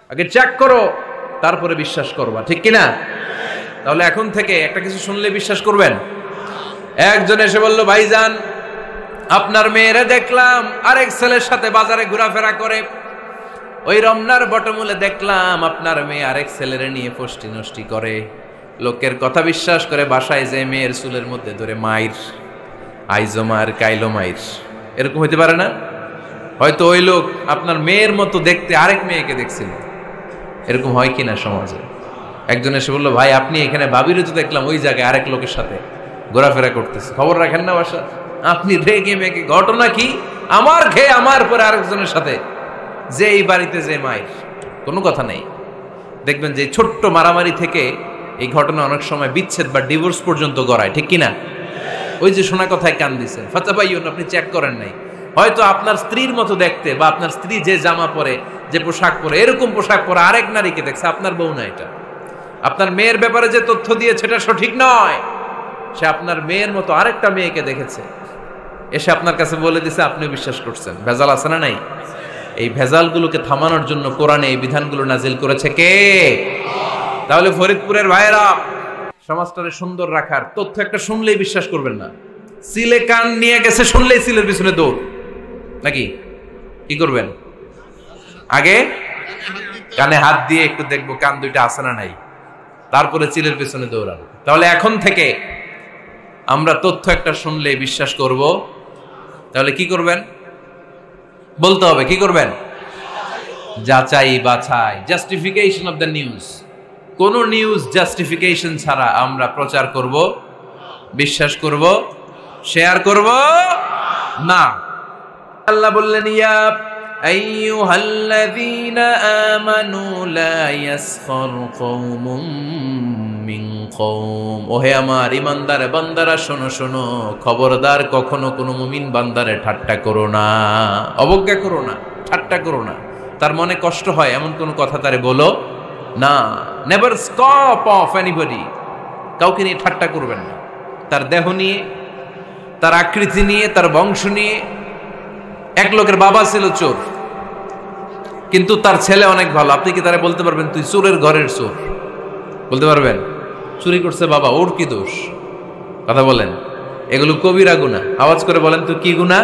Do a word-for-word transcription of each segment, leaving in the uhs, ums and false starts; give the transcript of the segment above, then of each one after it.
আগে চেক করো, তারপরে বিশ্বাস করবা, ঠিক কিনা? তাহলে এখন থেকে একটা কিছু শুনলে বিশ্বাস করবেন। একজন এসে বলল, ভাইজান আপনার মেয়েরা দেখলাম আরেক ছেলের সাথে বাজারে ঘোরাফেরা করে, ওই রমনার বটমূলে দেখলাম আপনার মেয়ে আরেক ছেলেরে নিয়ে ফষ্টি নষ্টি করে, লোকের কথা বিশ্বাস করে বাসায় যে মেয়ের চুলের মধ্যে ধরে মাইর, আইজো মার কাইলো মাইর। এরকম হইতে পারে না? হয়তো ওই লোক আপনার মেয়ের মতো দেখতে আরেক মেয়েকে দেখছিল। এরকম হয় কিনা সমাজে? একজন এসে বললো, ভাই আপনি এখানে ভাবিরে তো দেখলাম ওই জায়গায় আরেক লোকের সাথে ঘোরাফেরা করতেছে, খবর রাখেন না বাসা? আপনি রেগে মেগে, ঘটনা কি? আমার খেয়ে আমার পরে আরেকজনের সাথে, যে এই বাড়িতে যে মাইর, কোনো কথা নেই। দেখবেন যে ছোট্ট মারামারি থেকে এই ঘটনা অনেক সময় বিচ্ছেদ বা ডিভোর্স পর্যন্ত গড়ায়, ঠিক কিনা? ওই যে শোনা কথায় কান দিচ্ছেন, ফাতাবাইয়ুন, আপনি চেক করেন নাই। হয়তো আপনার স্ত্রীর মতো দেখতে বা আপনার স্ত্রী যে জামা পরে, যে পোশাক পরে, এরকম পোশাক পরে আরেক নারীকে দেখছে, আপনার বউ না এটা। আপনার মেয়ের ব্যাপারে যে তথ্য দিয়েছে এটা সঠিক নয়, সে আপনার মেয়ের মতো আরেকটা মেয়েকে দেখেছে, এসে আপনার কাছে বলে দিছে, আপনিও বিশ্বাস করছেন। ভেজাল আছে না নাই? এই ভেজালগুলোকে থামানোর জন্য কোরআনে এই বিধানগুলো নাজিল করেছে কে? তাহলে ফরিদপুরের ভাইয়েরা, সমাজটারে সুন্দর রাখার তথ্য একটা শুনলেই বিশ্বাস করবেন না। সিলে কান নিয়ে গেছে শুনলেই সিলের পিছনে দৌড়, নাকি? কি করবেন? আগে কানে হাত দিয়ে একটু দেখবো কান দুইটা আছে না নাই, তারপরে চিলের পিছনে দৌড়ানো। তাহলে এখন থেকে আমরা তথ্য একটা শুনলেই বিশ্বাস করব। তাহলে কি করবেন? বলতে হবে কি করবেন? যাচাই বাছাই, জাস্টিফিকেশন অফ দ্য নিউজ। কোন নিউজ জাস্টিফিকেশন ছাড়া আমরা প্রচার করব, বিশ্বাস করব, শেয়ার করব না। আল্লাহ বললেন, ইয়া আইয়ুহাল্লাযীনা আমানু লা ইয়াসখার কওমুম মিন কওম। ওহে আমার ঈমানদার বান্দারা, শোনো শোনো, খবরদার কখনো কোনো মুমিন বান্দারে ঠাট্টা করো না, অবজ্ঞা করো না, ঠাট্টা করো না। তার মনে কষ্ট হয় এমন কোন কথা তারে বলো না। Never stop of anybody. কাউকে নিয়ে ঠাট্টা করবেন না, তার দেহ নিয়ে, তার আকৃতি নিয়ে, তার বংশ নিয়ে। এক লোকের বাবা ছিল চোর, কিন্তু তার ছেলে অনেক ভালো। আপনি কি তারা বলতে পারবেন তুই চোরের ঘরের চোর? বলতে পারবেন? চুরি করছে বাবা, ওর কি দোষ? কথা বলেন। এগুলো কবিরা গুনাহ। আওয়াজ করে বলেন তো কি গুনাহ?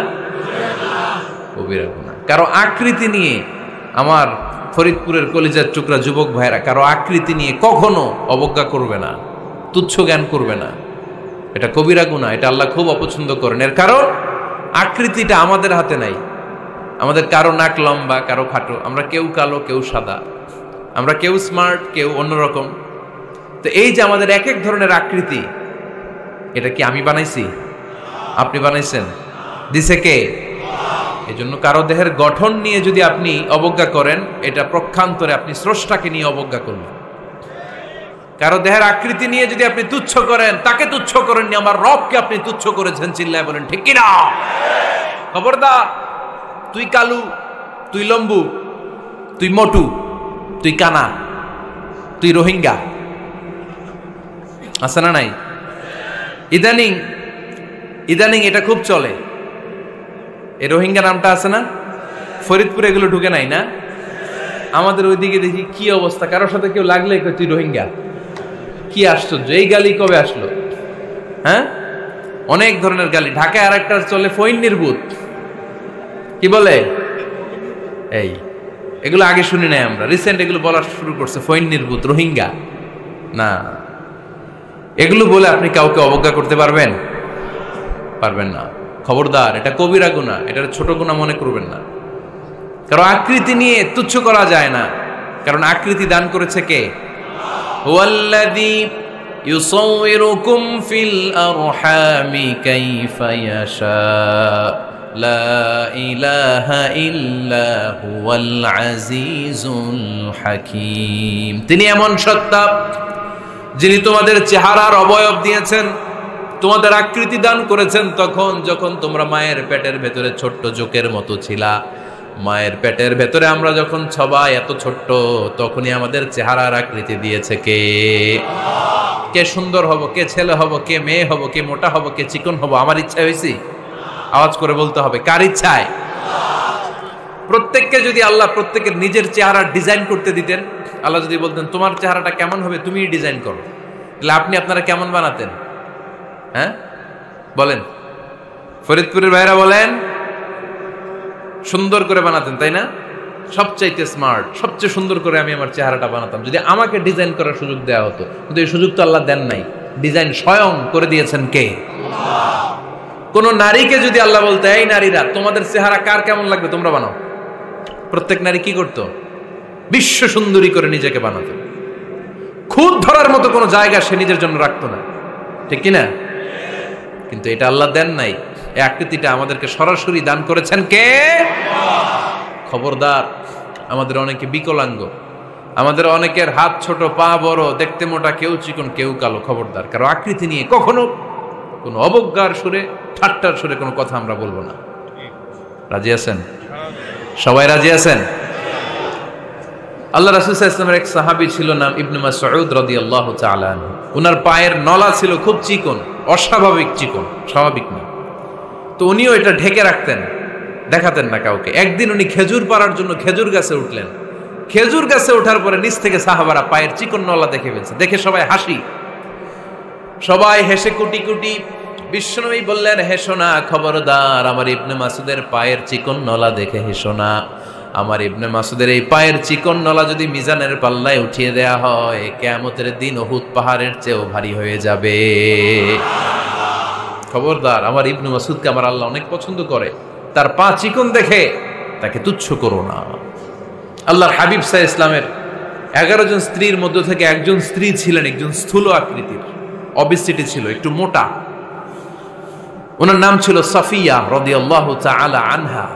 কবিরা গুনাহ। কারো আকৃতি নিয়ে, আমার ফরিদপুরের কলিজার টুকরা যুবক ভাইরা, কারো আকৃতি নিয়ে কখনো অবজ্ঞা করবে না, তুচ্ছ জ্ঞান করবে না। এটা কবিরা গুনাহ, এটা আল্লাহ খুব অপছন্দ করেন। এর কারণ আকৃতিটা আমাদের হাতে নাই। আমাদের কারো নাক লম্বা, কারো খাটো, আমরা কেউ কালো, কেউ সাদা, আমরা কেউ স্মার্ট, কেউ অন্যরকম। তো এই যে আমাদের এক এক ধরনের আকৃতি, এটা কি আমি বানাইছি? আপনি বানাইছেন? দিছে কে? এই জন্য কারো দেহের গঠন নিয়ে যদি আপনি অবজ্ঞা করেন, এটা প্রক্ষান্তরে আপনি স্রষ্টাকে নিয়ে অবজ্ঞা করলেন। কারো দেহের আকৃতি নিয়ে যদি আপনি তুচ্ছ করেন, তাকে তুচ্ছ করেননি, আমার রবকে আপনি তুচ্ছ করেছেন। চিল্লায় বলেন ঠিক কিনা? খবরদার, তুই কালু, তুই লম্বু, তুই মোটু, তুই কানা, তুই রোহিঙ্গা, আছে না নাই? ইদানিং ইদানিং এটা খুব চলে। এই রোহিঙ্গা নামটা আছে না? ফরিদপুরে এগুলো ঢুকে নাই না? আমাদের ওইদিকে দেখি কি অবস্থা, কারোর সাথে কেউ লাগলে তুই রোহিঙ্গা। কি আশ্চর্য, এই গালি কবে আসলো? হ্যাঁ, অনেক ধরনের গালি। ঢাকায় আর একটা চলে ফইন নির্বুত, কি বলে? এই এগুলো আগে শুনি নাই আমরা, রিসেন্ট এগুলো বলা শুরু করছে। ফইন নির্বুত, রোহিঙ্গা না। এগুলো বলে আপনি কাউকে অবজ্ঞা করতে পারবেন? পারবেন না। খবরদার, এটা কবিরা গুনাহ, এটা ছোট গুনাহ মনে করবেন না। কারণ আকৃতি নিয়ে তুচ্ছ করা যায় না, কারণ আকৃতি দান করেছে কে? হুয়াল্লাযী ইউসাউইরুকুম ফিল আরহামি কাইফা ইয়াশা লা ইলাহা ইল্লা হুয়াল আজিজুল হাকীম। তিনি এমন সত্তা যিনি তোমাদের চেহারার অবয়ব দিয়েছেন, তোমাদের আকৃতি দান করেছেন তখন যখন তোমরা মায়ের পেটের ভেতরে ছোট্ট জোকের মতো ছিলা। মায়ের পেটের ভেতরে আমরা যখন সবাই এত ছোট্ট, তখনই আমাদের চেহারার আকৃতি দিয়েছে কে? কে সুন্দর হব, কে ছেলে হব, কে মেয়ে হব, কে মোটা হব, কে চিকন হব, আমার ইচ্ছা হয়েছি? আওয়াজ করে বলতে হবে, কার ইচ্ছায়? প্রত্যেককে যদি আল্লাহ প্রত্যেকের নিজের চেহারা ডিজাইন করতে দিতেন, আল্লাহ যদি বলতেন তোমার চেহারাটা কেমন হবে তুমি ডিজাইন করো, তাহলে আপনি আপনারা কেমন বানাতেন? হ্যাঁ বলেন, ফরিদপুরের ভাইরা বলেন, সুন্দর করে বানাতেন তাই না? সবচাইতে স্মার্ট, সবচেয়ে সুন্দর করে আমি আমার চেহারাটা বানাতাম যদি আমাকে ডিজাইন করার সুযোগ দেওয়া হতো। কিন্তু এই সুযোগ তো আল্লাহ দেন নাই। ডিজাইন স্বয়ং করে দিয়েছেন কে? কোন নারীকে যদি আল্লাহ বলতে এই নারীরা তোমাদের চেহারা কার কেমন লাগবে তোমরা বানাও, প্রত্যেক নারী কি করতো? বিশ্ব সুন্দরী করে নিজেকে বানাতো। খুদ ধরার মতো কোনো জায়গা সে নিজের জন্য রাখতো না, ঠিক কিনা? কিন্তু এটা আল্লাহ দেন নাই। এই আকৃতিটা আমাদেরকে সরাসরি দান করেছেন কে? খবরদার, আমাদের অনেকে বিকলাঙ্গ, আমাদের অনেকের হাত ছোট, পা বড়, দেখতে মোটা, কেউ চিকন কেউ কালো। খবরদার, কারো আকৃতি নিয়ে কখনো কোনো অবজ্ঞার সুরে, ঠাট্টার সুরে কোনো কথা আমরা বলবো না। রাজি আছেন? সবাই রাজি আছেন? আল্লাহ রাসূল সাল্লাল্লাহু আলাইহি ওয়াসাল্লামের এক সাহাবী ছিল, নাম ইবনে মাসউদ রাদিয়াল্লাহু তাআলা আনহু। উনার পায়ের নলা ছিল খুব চিকন, অস্বাভাবিক চিকন, স্বাভাবিক না। তো উনিও এটা ঢেকে রাখতেন, দেখাতেন না কাউকে। একদিন উনি খেজুর পাড়ার জন্য খেজুর গাছে উঠলেন। খেজুর গাছে ওঠার পরে নিচ থেকে সাহাবারা পায়ের চিকন নলা দেখে ফেলছে। দেখে সবাই হাসি, সবাই হেসে কুটি কুটি। বিশ্বনবী বললেন, হেসো না, খবরদার, আমার ইবনে মাসুদের পায়ের চিকন নলা দেখে হেসো না। আমার ইবনে মাসুদের এই পায়ের চিকন নলা যদি মিজানের পাল্লায় উঠিয়ে দেয়া হয়, কিয়ামতের দিন উহুদ পাহাড়ের চেয়েও ভারী হয়ে যাবে। খবরদার, আমার ইবনে মাসুদকে আমার আল্লাহ অনেক পছন্দ করে, তার পা চিকন দেখে তাকে তুচ্ছ করো না। আল্লাহর হাবিব সাল্লাল্লাহু আলাইহি ইসলামের এগারো জন স্ত্রীর মধ্য থেকে একজন স্ত্রী ছিলেন একজন স্থূল আকৃতির, অবিসিটি ছিল, একটু মোটা। ওনার নাম ছিল সাফিয়া রাদিয়াল্লাহু তাআলা আনহা।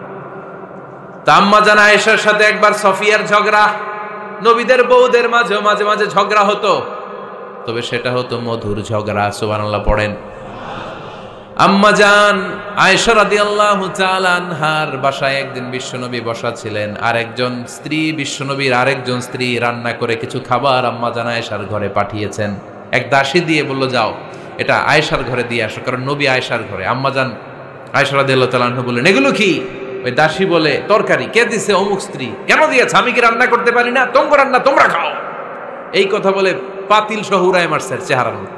আম্মা জান আয়েশার সাথে একবার সাফিয়ার ঝগড়া। নবীদের বউদের মাঝে মাঝে মাঝে ঝগড়া হতো, তবে সেটা হতো মধুর ঝগড়া। সুবহানাল্লাহ পড়েন। আম্মা জান আয়েশা রাদিয়াল্লাহু তাআলা আনহার বাসায় একদিন বিশ্বনবী বসা ছিলেন, আর একজন স্ত্রী, বিশ্বনবীর আরেকজন স্ত্রী রান্না করে কিছু খাবার আম্মা জান আয়েশার ঘরে পাঠিয়েছেন। এক দাসী দিয়ে বলল, যাও এটা আয়েশার ঘরে দিয়ে আসো, কারণ নবী আয়েশার ঘরে। আম্মা জান আয়েশা রাদিয়াল্লাহু তাআলা আনহা বললেন, এগুলো কি? ওই দাসী বলে, তরকারি। কে দিছে? অমুক স্ত্রী। কেন দিয়েছে? আমি কি রান্না করতে পারি না? তোমরা রান্না তোমরা খাও। এই কথা বলে পাতিল সহ উড়ায় মারছে চেহারার মধ্যে।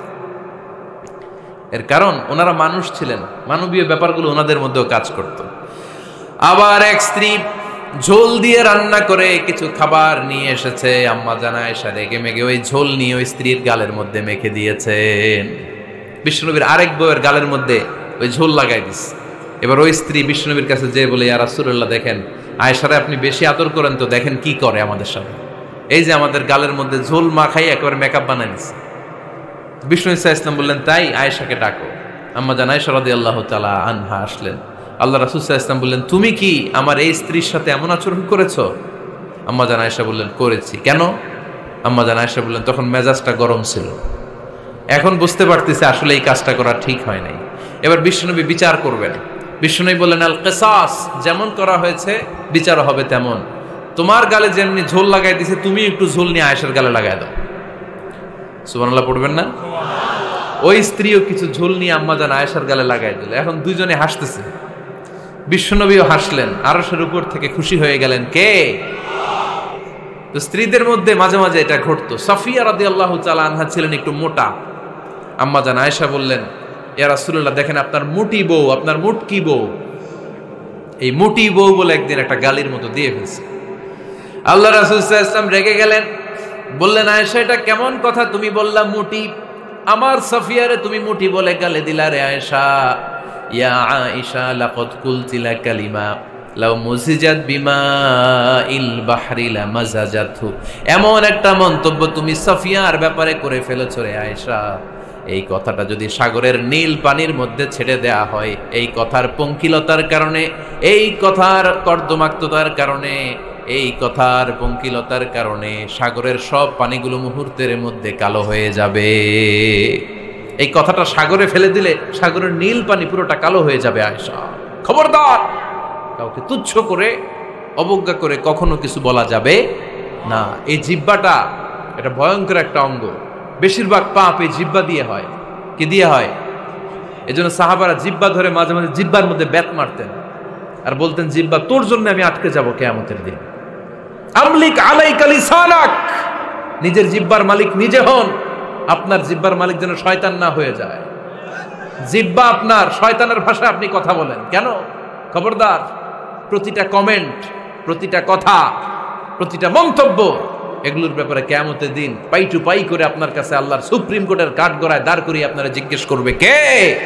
এর কারণ ওনারা মানুষ ছিলেন, মানবীয় ব্যাপারগুলো ওনাদের মধ্যেও কাজ করত। আবার এক স্ত্রী ঝোল দিয়ে রান্না করে কিছু খাবার নিয়ে এসেছে। আম্মা জান আয়েশা রেগে মেগে ওই ঝোল নিয়ে ওই স্ত্রীর গালের মধ্যে মেখে দিয়েছেন। বিশ্বনবীর আরেক বউয়ের গালের মধ্যে ওই ঝোল লাগাই দিচ্ছে। এবার ওই স্ত্রী বিশ্বনবীর কাছে যেয়ে বলে, ইয়া রাসূলুল্লাহ, দেখেন আয়েশারে আপনি বেশি আদর করেন তো, দেখেন কি করে আমাদের সাথে। এই যে আমাদের গালের মধ্যে ঝোল মাখাই একেবারে মেকআপ বানাই দিচ্ছে। বিষ্ণু ইসা ইসলাম বললেন, তাই আয়েশাকে ডাকো। আম্মা জান আয়েশা রাদিয়াল্লাহু তাআলা আনহা আসলেন। আল্লাহ রাসূল সাল্লাল্লাহু আলাইহি ওয়াসাল্লাম বললেন, তুমি কি আমার এই স্ত্রীর সাথে এমন আচরণ করেছো? আম্মা জান আয়েশা বললেন, করেছি। কেন? আম্মা জান আয়েশা বললেন, তখন মেজাজটা গরম ছিল, এখন বুঝতে পারতেছি আসলে এই কাজটা করা ঠিক হয় নাই। এবার বিশ্বনবী বিচার করবেন। বিশ্বনবী বললেন, আল কিসাস, যেমন করা হয়েছে বিচার হবে তেমন। তোমার গালে যেমনি ঝোল লাগাই দিছে, তুমি একটু ঝোল নিয়ে আয়েশার গালে লাগাই দাও। সুবহানাল্লাহ পড়বেন না? ওই স্ত্রীও কিছু ঝোল নিয়ে আম্মা জান আয়েশার গালে লাগাই দিল। এখন দুইজনে হাসতেছে, বিশ্বনবীও হাসলেন, আরশের উপর থেকে খুশি হয়ে গেলেন কে? তো স্ত্রীদের মধ্যে মাঝে মাঝে এটা ঘটতো। সাফিয়া রাদিয়াল্লাহু তাআলা আনহা ছিলেন একটু মোটা। আম্মা জান আয়েশা বললেন, ইয়া রাসূলুল্লাহ, দেখেন আপনার মুটি বউ, আপনার মুটকি বউ, এই মুটি বউ বলে একদিন একটা গালির মতো দিয়ে ফেলছে। আল্লাহ রাসূল সাল্লাল্লাহু আলাইহি ওয়াসাল্লাম রেগে গেলেন, বললেন, আয়েশা এটা কেমন কথা তুমি বললা মুটি? আমার সাফিয়ারে তুমি মুটি বলে গালে দিলা রে আয়েশা। ইয়া আয়েশা লাকাদ কুলতি লা কালিমা লাউ মুজিজাত বিমাইল বাহরি লামাজাজাতহু, এমন একটা মন্তব্য তুমি সাফিয়ার ব্যাপারে করে ফেলেছো রে আয়েশা, এই কথাটা যদি সাগরের নীল পানির মধ্যে ছেড়ে দেয়া হয়, এই কথার পঙ্কিলতার কারণে, এই কথার কর্দমাক্ততার কারণে, এই কথার পঙ্কিলতার কারণে সাগরের সব পানিগুলো মুহূর্তের মধ্যে কালো হয়ে যাবে। এই কথাটা সাগরে ফেলে দিলে সাগরের নীল পানি পুরোটা কালো হয়ে যাবে। আয়েশা, খবরদার, কাউকে তুচ্ছ করে অবজ্ঞা করে কখনো কিছু বলা যাবে না। এই জিহ্বাটা এটা ভয়ঙ্কর একটা অঙ্গ। বেশিরভাগ পাপ এই জিহ্বা দিয়ে হয়। কি দিয়ে হয়? এজন্য সাহাবারা জিহ্বা ধরে মাঝে মাঝে জিহ্বার মধ্যে ব্যাত মারতেন। আর বলতেন জিহ্বা তোর জন্য আমি আটকে যাব কিয়ামতের দিন। আমলিক আলাইকা লিসানাক, নিজের জিহ্বার মালিক নিজে হন, আপনার জিহ্বার মালিক যেন শয়তান না হয়ে যায়। জিহ্বা আপনার, শয়তানের ভাষায় আপনি কথা বলেন কেন? খবরদার, প্রতিটা কমেন্ট, প্রতিটা কথা, প্রতিটা মন্তব্য, এগুলোর ব্যাপারে কিয়ামতের দিন পাই টু পাই করে আপনার কাছে আল্লাহর সুপ্রিম কোর্টের কাঠগড়ায় দাঁড় করিয়ে আপনারা জিজ্ঞেস করবে কে?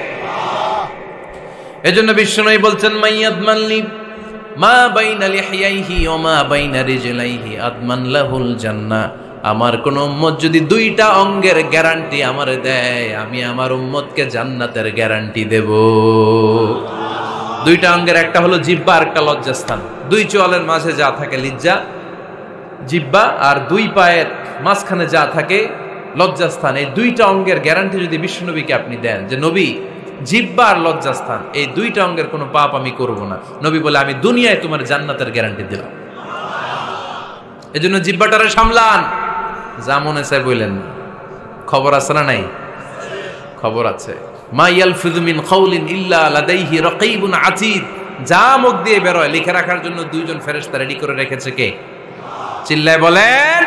এজন্য বিশ্বনবী বলছেন মাইয়াদমানলি মা বাইনা লিহিয়াইহি ওয়া মা বাইনা রিজলাইহি আদমান লাহুল জান্নাহ। আমার কোন উম্মত যদি দুইটা অঙ্গের গ্যারান্টি আমারে দেয়, আমি আমার উম্মতকে জান্নাতের গ্যারান্টি দেব। দুইটা অঙ্গের একটা হলো জিহ্বা আর একটা লজ্জাস্থান। দুই চোয়ালের মাঝে যা থাকে লিজ্জা জিহ্বা, আর দুই পায়ের মাঝখানে যা থাকে লজ্জাস্থান। এই দুইটা অঙ্গের গ্যারান্টি যদি বিশ্বনবীকে আপনি দেন যে নবী জিহ্বা আর লজ্জাস্থান এই দুইটা অঙ্গের কোনো পাপ আমি করব না, নবী বলে আমি দুনিয়ায় তোমার জান্নাতের গ্যারান্টি দিলাম। এজন্য জিহ্বাটারে সামলান, যা মনে চায় বললেন না। খবর আছে না নাই? খবর আছে। মা ইয়ালফিযু মিন কাউলিন ইল্লা লাদাইহি রাকীবুন আতীদ, যা মুখ দিয়ে বের হয় লিখে রাখার জন্য দুইজন ফেরেশতা রেডি করে রেখেছে কে? চিল্লায় বলেন।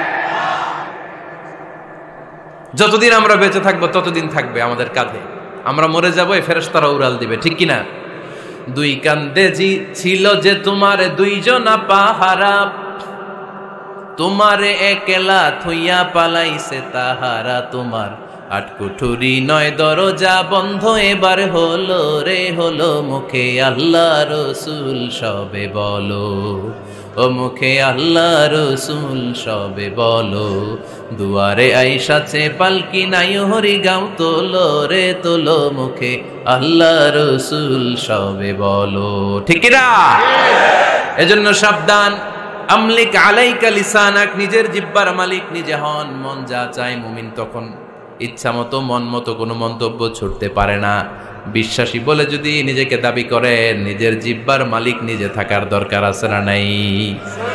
যতদিন আমরা বেঁচে থাকবো ততদিন থাকবে আমাদের কাঁধে, আমরা মরে যাবো এই ফেরেশতারা উড়াল দিবে, ঠিক কিনা? দুই কান্দে জি ছিল যে তোমার দুইজনা পাহারা, তোমারে একলা থইয়া পালাইছে তাহারা, তোমার আট কুঠুরি নয় দরজা বন্ধ এবার হলো রে হলো, মুখে আল্লাহ রসুল সবে বলো, ও মুখে আল্লাহ রসুল সবে বলো, দুয়ারে আইসাছে পালকি নাই হরি গাও তোলো রে তোলো, মুখে আল্লাহ রসুল সবে বলো, ঠিক না? এজন্য সাবধান। আমলিক আলাইকা লিসানাক, নিজের জিহ্বার মালিক নিজে হন। মন যা চায় মুমিন তখন ইচ্ছা মতো মন মতো কোনো মন্তব্য ছুটতে পারে না। বিশ্বাসী বলে যদি নিজেকে দাবি করেন, নিজের জিহ্বার মালিক নিজে থাকার দরকার আছে না নাই?